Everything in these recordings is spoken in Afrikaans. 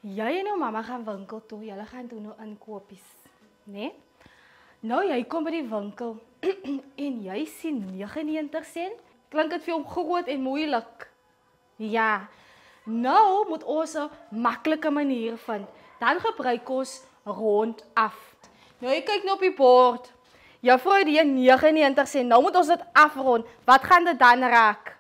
Jy en jou mamma gaan winkel toe. Julle gaan doen nou inkopies, né? Nou jy kom by die winkel en jy sien 99 sent. Klink dit vir hom groot en moeilik? Ja. Nou moet ons 'n maklike manier vind. Dan gebruik ons rondaf. Nou jy kyk nou op die bord. Juffrou het hier 99 sent. Nou moet ons dit afrond. Wat gaan dit dan raak?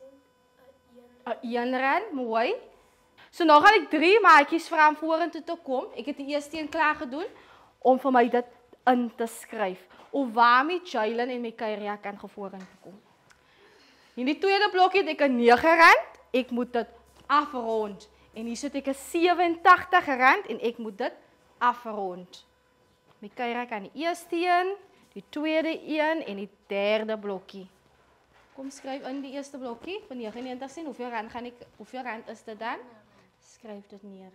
'n R1, mooi. So nou gaan ek 3 maatjies vra om vorentoe te kom. Ek het die eerste een klaar gedoen om vir my dit in te skryf. Of waarmee Jalen en Mikaela kan vorentoe kom. In die tweede blokkie het ek 'n R9. Ek moet dit afrond. En hier sit ek 'n R87 en ek moet dit afrond. Mikaela kan die eerste een, die tweede een en die derde blokkie. Kom skryf in die eerste blokkie van 99 sent. Hoeveel rand is dit dan? Skryf dit neer.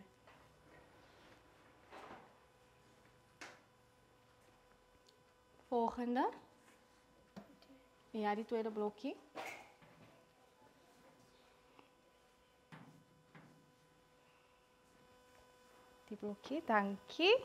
Volgende. Ja, die tweede blokkie. Die blokkie, dankie.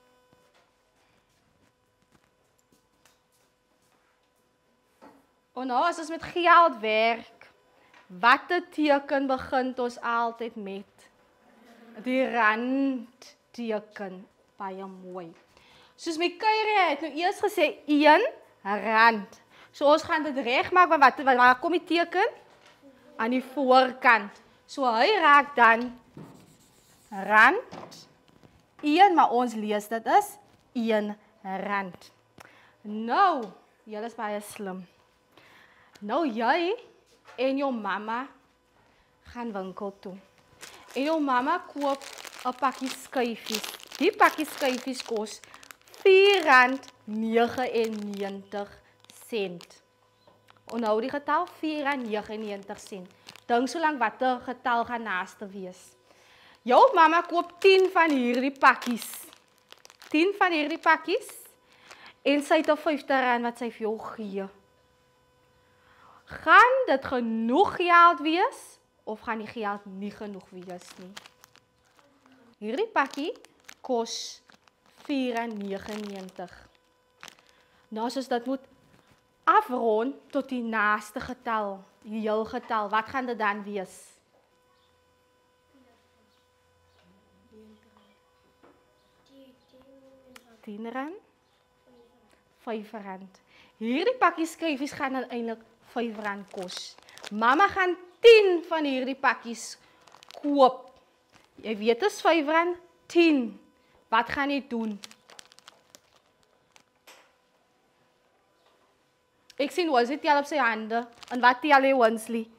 En nou as ons met geld werk, watter teken begin ons altyd met? Die rand teken. Baie mooi. Soos my Kyrie het nou eers gesê R1. So ons gaan dit regmaak, maar waar kom die teken? Aan die voorkant. So hy raak dan rand 1, maar ons lees dit is R1. Nou, julle is baie slim. Nou jy en jou mamma gaan winkel toe. En jou mamma koop 'n pakkie skyfies. Die pakkie skyfies kos R4,99. Onthou die getal R4,99. Dink so lank watter getal gaan naaste wees. Jou mamma koop 10 van hierdie pakkies. 10 van hierdie pakkies. En sy het R50 wat sy vir jou gee. Gaan dit genoeg geld wees of gaan die geld nie genoeg wees nie? Hierdie pakkie kos R4,99. Nou as ons dit moet afrond tot die naaste getal, die heel getal, wat gaan dit dan wees? R10, R5. Hierdie pakkie skyfies gaan dan eintlik R5 kos. Mamma gaan 10 van hierdie pakkies koop. Jy weet is R5, 10. Wat gaan jy doen? Ek sien Wesley tel op sy hande. En wat tel jy, Wesley?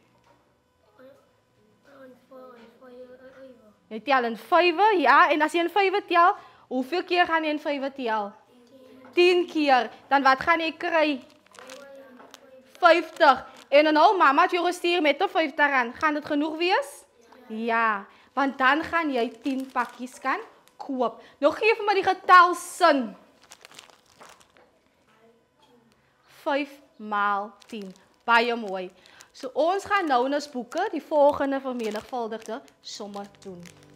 Jy tel in 5, ja. En as jy in 5 tel, hoeveel keer gaan jy in 5 tel? 10 keer. Dan wat gaan jy kry? 50. En nou mamma het jou gestuur met R50. Gaan dit genoeg wees? Ja. Want dan gaan jy 10 pakkies kan koop. Nou gee vir my die getal sin. 5 maal 10. Baie mooi. So ons gaan nou in ons boeke die volgende vermenigvuldigde somme doen.